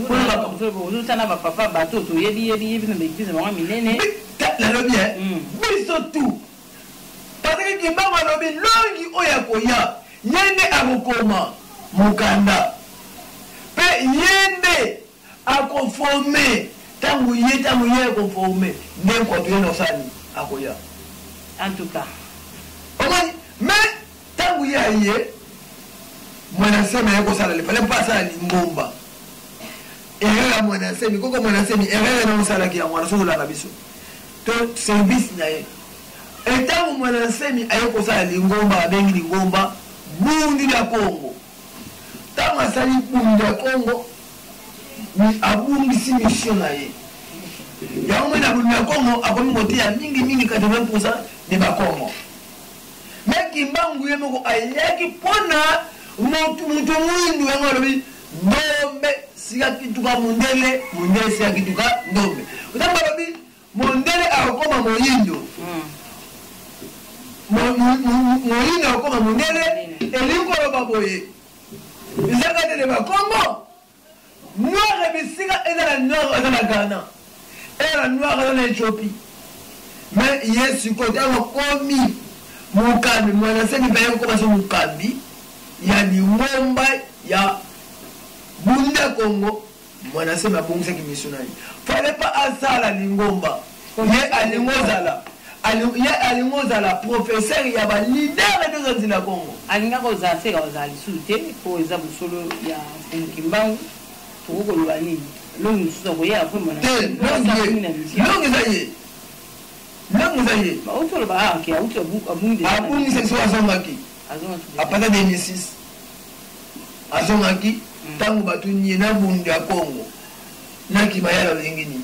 nalobi biso tu parce que kimbango alobi longi oyo akoya ye nde akokoma mokanda mpe ye nde akoforme ntango ye ntango ye akoforme nde nkoto ye nosani akoya en tout cas omoni mais ntango ye aye mwanasemi aye kosala lefale mpo asala lingomba erreur ya mwanasemi koko mwanasemi erreur na osalaki yango wana sokolaka biso to service na ye etango mwanasemi aye kosala lingomba abengi lingomba bundi la Kongo ntango asali bundi ya Kongo abungisi mission na ye yango mwe na bundi ya Kongo akomi koteya mingimingi quatre-vingts pour cent de bakongo mais kimbangu ye moko ayaki mpona mutu mwindu yango alobi ndombe sika kituka mundele mundele sika kituka ndombe kutamba alobi mondele akokoma moyindo moyindo akokoma mundele elikoloba boye ezaka tele bakongo noir bisika eza na noir eza na Ghana eza na noir eza na Ethiopie mais ye sikoyo ntango komi mukambi mwanasemi baye kokoma so mukambi ya lingomba ya bunda Kongo mwanasemi abongisaki mission na ye fale pa asala lingomba ye alingozala ye alingozala professeur ya balidere toza nzela Kongo alinga kozala seka kozala lisusu te po eza bosolo ya mfumuki mbangu tokokoloba nini longi mosusu akoya apre mwanalongi eza ye longi eza ye otoloba ake auti abungisa so azongaki apata deux six azongaki ntango bato nie na bundu ya Kongo na kimayala olenge nini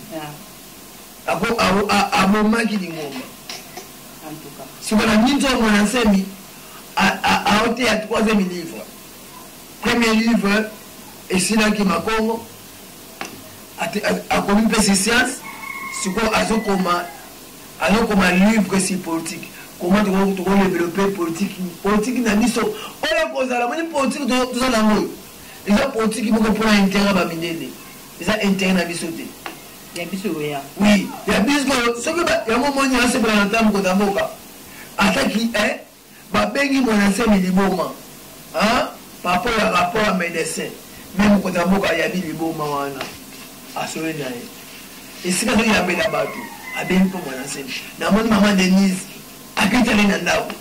abomaki lingomba sikola minzo ya mwanasemi aote ya troisième livre premier livre esilaki makongo akomi mpesi science sikoyo azokoma azokoma livre si politique comment tokodeveloppe politique politique na biso oyo kozala moni politique tozala yango oyo eza politique moko mpona intérêt bamindele eza intérêt na biso te ya biso oya oui ya biso soki yango moni asepela na ntambo kota mboka ataki babengi mwanasemi liboma par rapport ya rapport ya médecin même kota mboka yabi liboma wana asoye na ye esika soki abela bato abengi mpo mwana nsene namoni mama denise akitali na ndako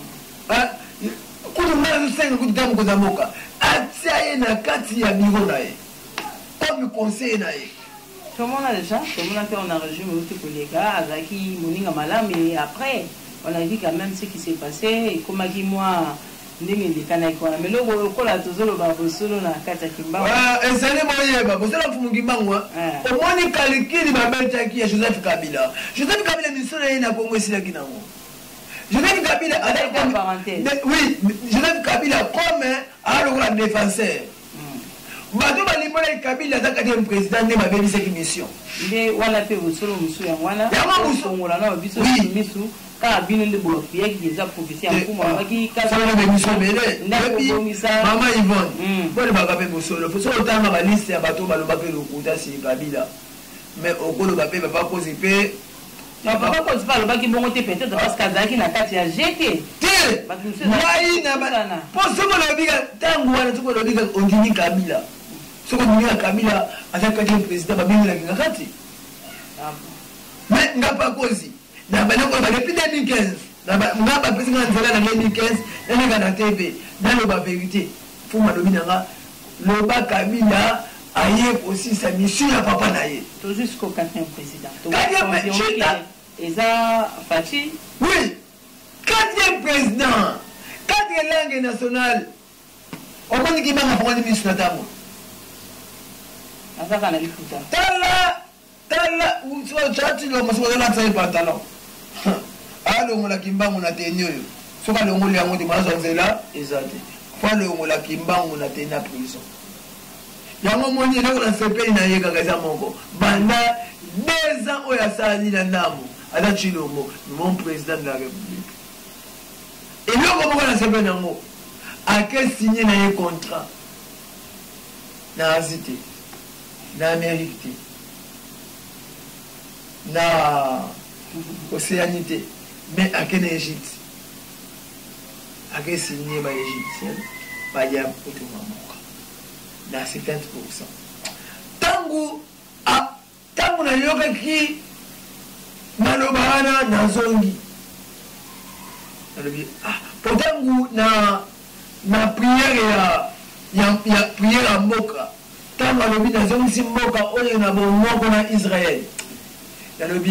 kutu nga azosenga kutu ta mokonzi ya mboka atia ye na kati ya biro na ye comme conseiller na ye tomona déjà tomona mpe on a régime outi koleka azalaki moninga malamu et après on a vu quand même ce qui s'est passé ekomaki mwa ndenge elekanaki wana mais loko okola tozoloba bosolo na kati ya kimbangu ezali moyeba bosolo mfumu kimbangu omoni kalikili babetaki ya joseph kabila joseph kabila misolo ye na kongo esilaki nango joseph kabila oui joseph kabila comme alokola défenseur bato balimbolaki kabila aza quatrième président nde babebisaki mission nde wana mpe bosolo mosu yango wana osongola na babiso misu kaka bino nde bofiyaki déjà prophétie ya mfumu abaki kasabemission bele mama yvonne bolobaka mpe bosolo so otanga baliste ya bato balobaki lokuta si kabila mais okoloba mpe papa kozi mpe papa kozi mpe alobaki bongo te peut-être parce que azalaki na kati ya jete te ngai na mpo soki olobika ntango wana soki olobika ondimi kabila soki ondimi ya kabila aza quatrième président babengelaki nga kati mais nga pa kozi na banakoloba depuis deux mille quinze nga bapesi nga nzela na deux mille quinze naneka na tv naloba vérité fuma lobi na nga loba kabila aye kosisa mission ya papa na ye to jusqu'au quatrième président eza faci oui quatrième président quatre langue nationale omoni kimanga fongani misu na ntango azaka na lifuta tala tala chatilongo soki azolakisa ye pantalon alongolaki mbangu na teni oyo soki alongoli yango te mazwa nzela eza te fo alongolaki mbangu na teni na prison yango moni eloko na sepeli na ye kaka eza moko banda deux ans oyo asali na ndambo aza chilombo mon président de la république eloko moko na sepeli yango ake signe na ye contrat na asie te na amérique te na océanie te mais ake na égypte ake signe baégyptienne baya kotoma moka na cinquante pour cent ntango ntango nayokaki maloba wana nazongi nalobi po ntango na na priere ya ya priere ya mboka ntango alobi nazongisi mboka oyo na bomoko na israel nalobi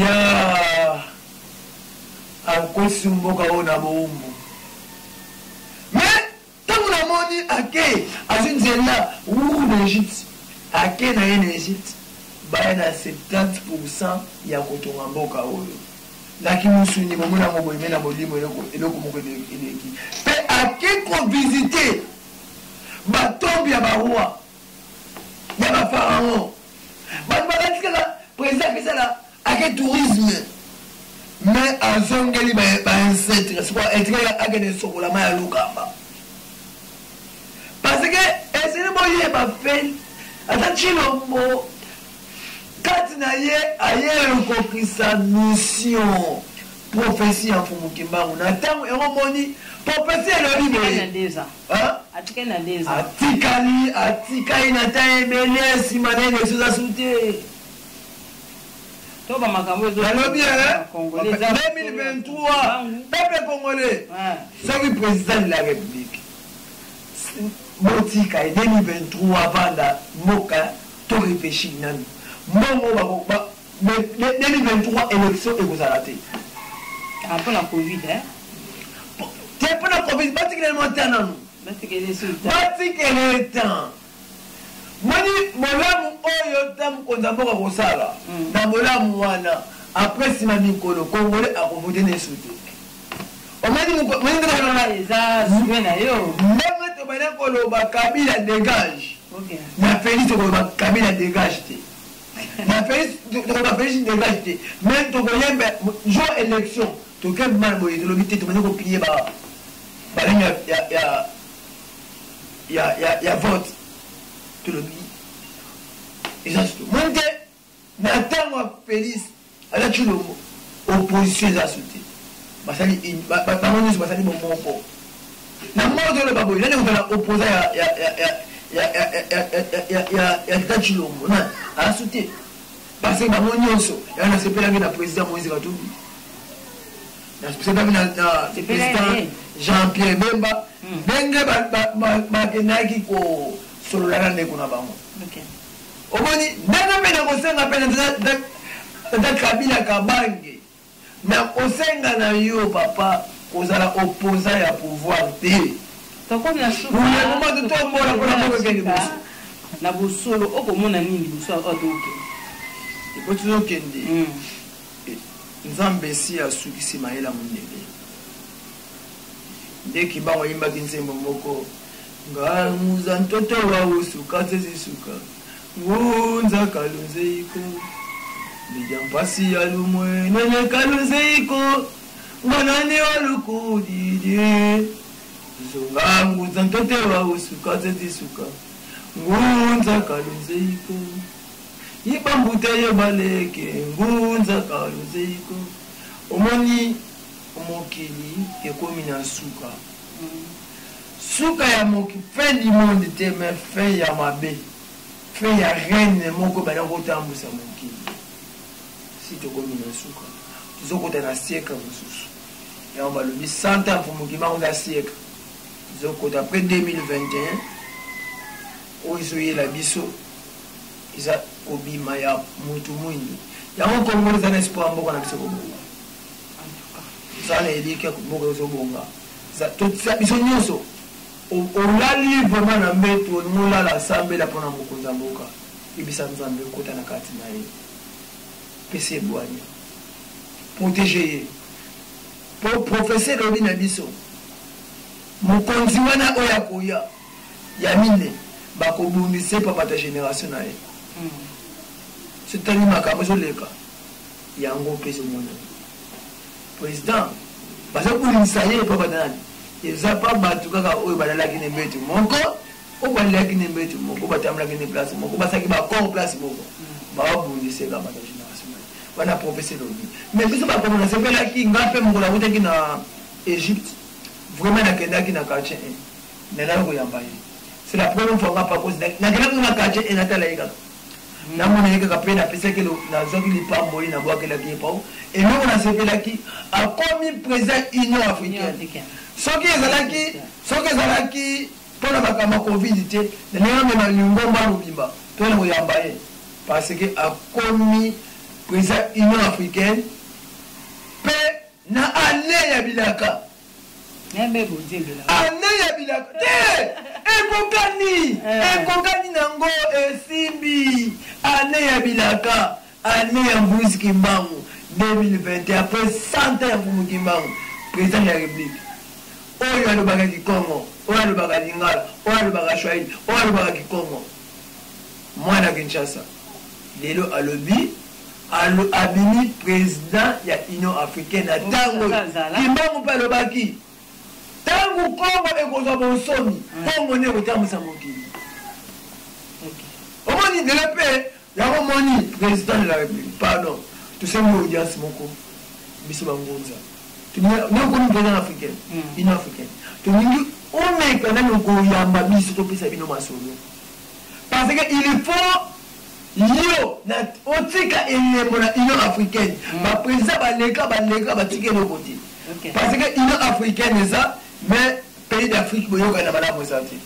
akosi mboka oyo na boumbu mais ntango namoni ake azwi nzela wuru na egypte ake na ye na egypte baya na septante pour cent ya kotonga mboka oyo laki musuni momona ngo boyeme na molimo eloko moko eleki mpe ake kovisite batombe ya baroi ya bapharaon bato bakati kaka président akesala ake tourisme mais azongeli baincetre soko etikali akende sokola ma ya lukamba parce que esili boyeba feli ata chilombo kati na ye aye kokokisa mission prophétie ya mfumu kimbangu na ntango yango moni prophétie elobi boye atikali atikali na ntan ebele nsima na ye na esoza su te nalobi deux mille vingt-trois peuple congolais soki président de la république botika e deux mille vingt-trois vanda mboka to réfléchir nani mbongo deux mille vingt-trois élection ekozala te mpona covid te mpona covid batikelelemo te nanu batikele tan moni molamu oyo ta mokonzi mboka kosala na molamu wana apres nsima mikolo congolais akovote na esu te ndenge tobana koloba kabila dégage na félix tokoloba kabila dégage te na félix tokoloba félix dégage te mais tokoyemba jour élection tokembana boye tolobi te tomani koplie balenge ya vote tolobi eza sutu moi te na ntango ya félix aza chilombo opposition eza su te basali bango nyonso basali bomoko na moko toloba boye nani kozala opposa ya tata chilombo na aza su te parce que bango nyonso ya nasepelaki na président Moïse Katumbi nasepelaki na président Jean-Pierre Bemba ndenge bakendaki kosololana ndeko na bango omoni ndenge mpe nakosenga mpe tata Kabila Kabange nakosenga na yo papa kozala opposant ya pouvoir te na bosolo okomona nini bosolo otoke ekotizokende nzambe esi asukisi mayela mondele nde kibango yimbaki nsembo moko ngamuza ntoto wawo suka tezisuka ngunza kalunzeiko bija mpasi ya lumwe nene kalunzeiko nganani walukudidie zonga nguza ntoto wawo suka tezisuka ngunza kalunzeiko ibambuta yo baleke ngunza kalunzeiko omoni mokili ekomi na suka suka ya moki fin du monde te mais fin ya mabe fin ya reine moko bana kotambusa mokili si tokomi na suka tozokota na siècle mosusu yango balobi cent ans pour mokili bango za siècle tozokota après deux mille vingt et un oyo ezoyela biso eza kobima ya mutu mwindu yango kongo eza na espoir mboka na biso kobonga eza na elike mboka ezobonga biso nyonso olali vraiment na mbeto molala asambela mpona mokonzi ya mboka ebisa nzambe ekota na kati na ye pesi ebwanya protege ye po professeur elobi na biso mokonzi wana oyo akoya ya mine bakobundisa pa bata génération na ye sotali makambo ezoleka yango mpe ezomona président bazobundisa ye pa bata nani eza pa bato kaka oyo balalaki na mbetu moko oyo balalaki na mbetu moko batambolaki na place moko basaki bakor place moko babundisa kaka bata génération na ye wana professeur lobi mais biso bakomo nasepelaki nga mpe mokolo akutaki na Égypte vraiment nakendaki na quartier un nanaki koyamba ye c'est la première fois nga pa cause nakelaki na quartier un natala ye kaka namona ye kaka mpe napesaki nazwaki lipamboli nabwakelaki ye pao emoko nasepelaki akomi président union africaine soki ezalaki soki ezalaki mpona makambo covid te nalinga mema lingomba lobimba mpona koyamba ye parce que akomi président union africaine mpe na ane ya bilaka ane ya bilaka te ekokani ekokani nango esimbi ane ya bilaka ane ya mbuzi kimbangu deux mille vingt et un après cent ans ya mfumu kimbangu président ya république oyo alobaka kikongo oyo alobaka lingala oyo alobaka swahili oyo alobaka kikongo mwana Kinshasa lelo alobi abimi président ya union africaine na ntango kimbangu mpe alobaki ntango kongo ekozwa bonsomi kongo nde ekotambusa mokili omoni lelo mpe yango moni président de la république pardon tosengi audience moko biso bangonza nakomi président africaine union africaine tolingi omeka nani koyamba biso topesa bino masolo parce que il faut yo na otika elembo na union africaine baprésident baleka baleka batika eloko te parce que union africaine eza mais pays d'Afrique boyoka na malamu eza te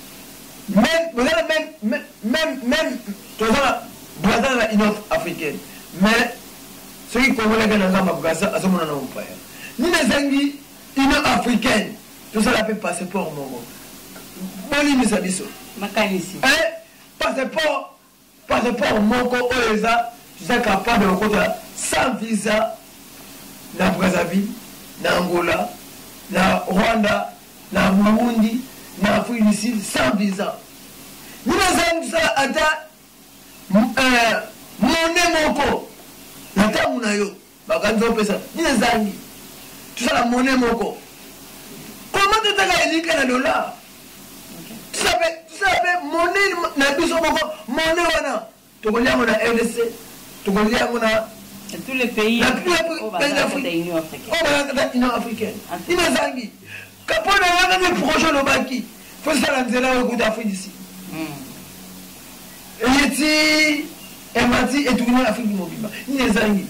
même tozala brazza na union africaine mais soki kongolaka na nzamba bokasa azomona na mopaya nini ezangi union africaine tozala mpe passeport moko bolimisa biso makanisi passeport passeport moko oyo eza toza capable de kokota sans visa na Brazzaville na Angola na Rwanda na Burundi na Afrique du Sud sans visa nini ezangi tosala ata monde moko na ntango na yo bakanzi opesa nini ezangi tosala monde moko comment totaka elika na dollar tosape monde na biso moko monde wana tokolia yango na R D C tokolia yango na tous les pays d'Afrique union africaine nini ezangi kapona wana projet olobaki fo sala nzela oyo kuta Afrique d'ici eyeti emati etukuna Afrique mobimba nezangi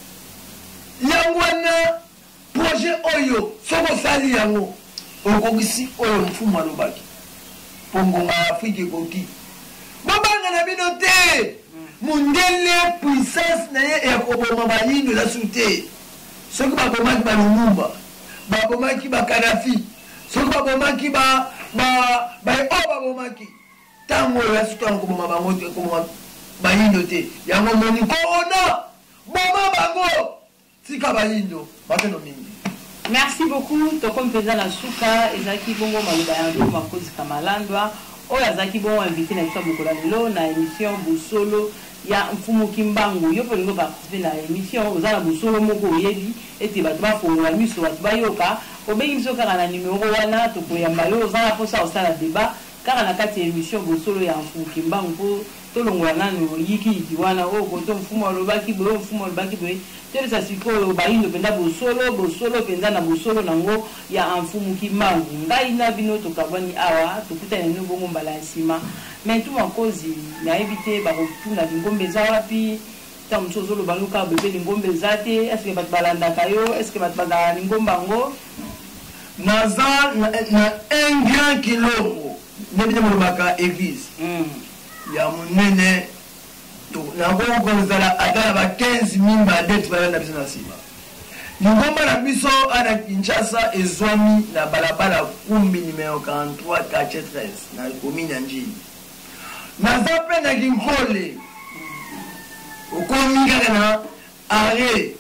yangwana projet oyo soko sali yango okokisi oyo mfumu alobaki pongonga Afrique ekoki babanga na bino te mundele puissance na ye ekoboma bayindo eza su te soki babomaki balumumba babomaki bakadafi soki babomaki baoyo babomaki ntango oyo yasutu yango koboma bango te koboma bayindo te yango moni korona boma bango tika bayindo bateno mingi. Merci beaucoup. Tokom Peza la Souka, Ezaki Bongo Malubayando, Makozi Kamalandwa, Oyo Azaki Bongo invité na Issa Bokolalelo, na émission Bosolo, ya Mfumu Kimbangu, yo polingo participer na émission, Ozala Bosolo Moko Oyebi, ete batba fongola miso batba yoka, obengi miso kaka na numéro wana, tokoyamba yo, Ozala posa osala débat, kaka na kati émission Bosolo ya Mfumu Kimbangu, po tolongola nanu yiki yiki wana, o koto Mfumu alobaki boye, Mfumu alobaki boye, tele sa siko bayindo penda bosolo bosolo penda na bosolo nango ya Mfumu Kimbangu ngai na bino tokabwani awa tokutana no bongo mbala nsima mais tout makozi na éviter ba kotuna lingombe za wapi ta msozo lo baluka bebe lingombe zate est-ce que bat balanda kayo est-ce que bat balanda lingomba ngo naza na, na un grand kilombo nebite mo baka église mm. ya munene nango kozala atala ba quinze mille badete bana biso na sima lingomba na biso ana Kinshasa ezwami na balabala kumbi numéro quarante-trois quartier treize na commune ya Njili naza mpe na Kinkole okomi kaka na arrêt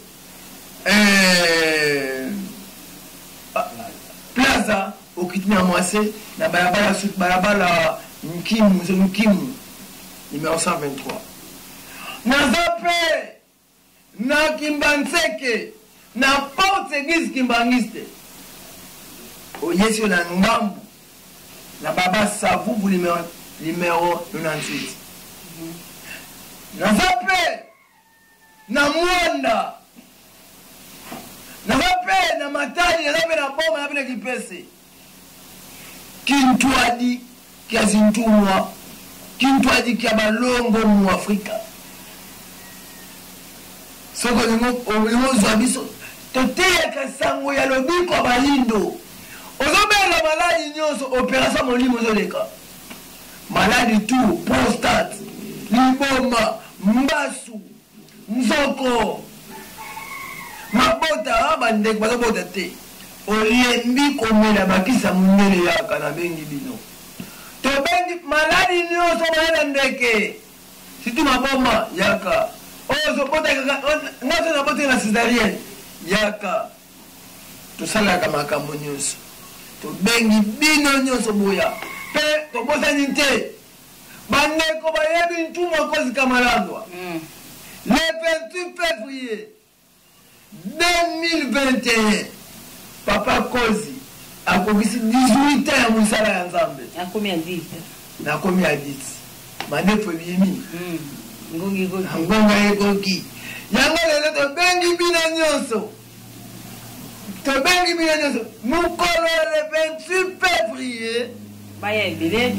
plaza okitini ya mwase na balabala balabala Nkimu Nkimu numéro cent vingt-trois naza mpe na Kimbanseke na porte église Kimbangiste oyesi na ngambu na baba Savubu numéro numéro quatre-vingt-dix-huit naza mpe na Mwanda naza mpe na Matadi naza mpe na Boma naza mpe na Kipese Kintwadi kia Zintumwa Kintwadi kia balongo mu Afrika soko lingo zwa biso toteyaka sango ya lobiko ya bayindo ozobela maladi nyonso opération molimo ozoleka maladi tu prostate liboma mbasu nzoko mabota bandeko bazobota te olembi komela bakisa mondele yaka na bengi bino tobengi maladi nyonso bayena ndeke situ maboma yaka ozo bota ngaso na bota na césarienne yaka tosalaka makambo nyonso tobengi bino nyonso boya mpe tobosani te bandeko bayebi ntumu akozi Kamalandwa le vingt-huit février deux mille vingt et un papa Kozi akokisi dix-huit ans ya mosala ya Nzambe nakomi ya dix nakomi ya dix manefo ebimi ngonga ekoki yango lelo tobengi bino nyonso tobengi bino nyonso mokolo le vingt-huit février baya ebele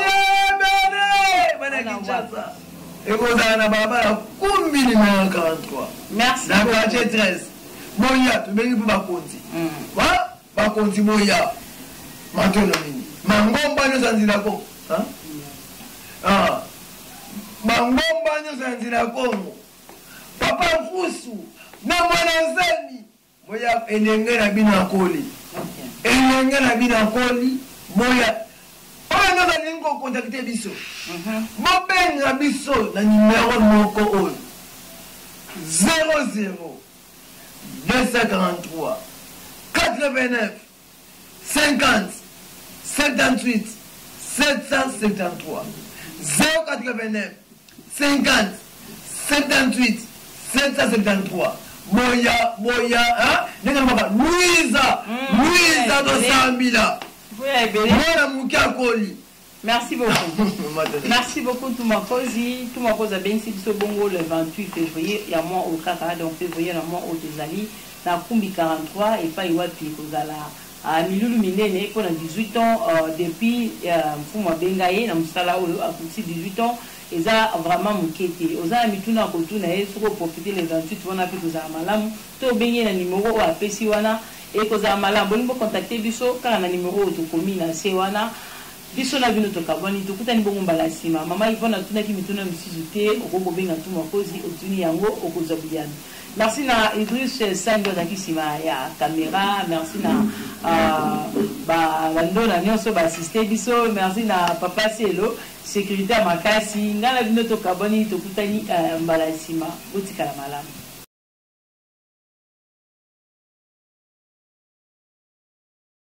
bana Kinshasa ekozala na balabala kumbi numéro quarante-trois na quartier treize boya tobengi mpe bakonzi bakonzi boya matolo nini mangomba nyonso ya nzela ko mangomba nyonso ya nzela Kongo papa Mfusu na mwana zemi boya elenge na bino akoli elenge na bino akoli boya oyo nyonso alingi kokontakte biso bobenga biso na numero moko oyo zéro zéro deux cent quarante-trois quatre-vingt-neuf cinquante soixante-dix-huit sept cent soixante-treize zéro quatre-vingt-neuf cinquante soixante-dix-huit sept cent soixante-treize boya boya hein ndenge maka Louisa Louisa Dosambila mwana muki akoli. Merci beaucoup. Merci beaucoup tout ma cause. Tout ma cause a bien si ce bongo le vingt-huit février. Il y a moi au Kaka donc février la moi au Tezali. Na Kumbi quarante-trois et pas Iwati Kozala. À Milulu Minene pour dix-huit ans depuis Mfuma Bengaye na Msala a dix-huit ans eza vraiment mokete oza mituna kotuna ye soko profiter les vingt-huit wana pe kozala malamu to benye na numéro o apesi wana e kozala malamu bolingo contacter biso kaka na numéro tokomi na se wana biso na bino tokabwani tokutani bongo mbala nsima mama Yvonne atunaki mituna misusu te okokobenga tu makozi otuni yango okozwa biyano. Merci na Idriss Sango azalaki nsima ya caméra, merci na uh, bandona nyonso baassiste biso, merci na papa Selo sécurité ya makasi nga na bino tokabwani tokutani uh, mbala nsima otikala malamu.